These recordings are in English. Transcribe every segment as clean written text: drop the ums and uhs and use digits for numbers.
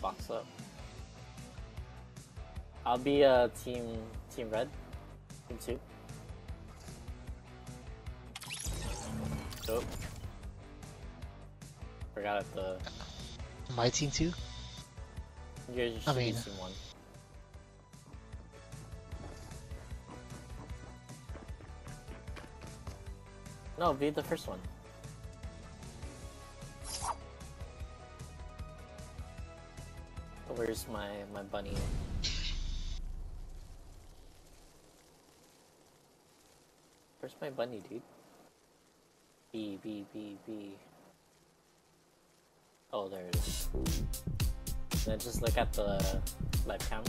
box up. I'll be team red, team 2. Oh, forgot at the. My team 2? Yours should be team 1. No, be the first one. Where's my bunny? Where's my bunny, dude? B. Oh, there it is. Then just look at the live cam.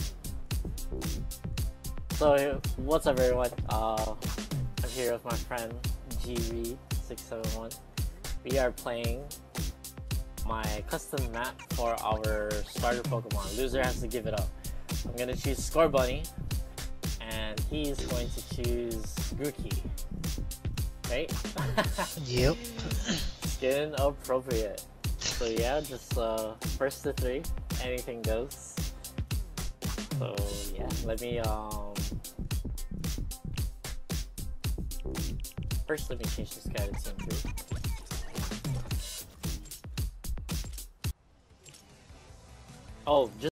So, what's up, everyone? I'm here with my friend GV671. We are playing my custom map for our starter Pokemon. Loser has to give it up. I'm gonna choose Scorbunny, and he's going to choose Grookey. Right? Yep. Skin appropriate. So yeah, just first to 3, anything goes. So yeah, let me first let me change this guy to team 2. Oh, just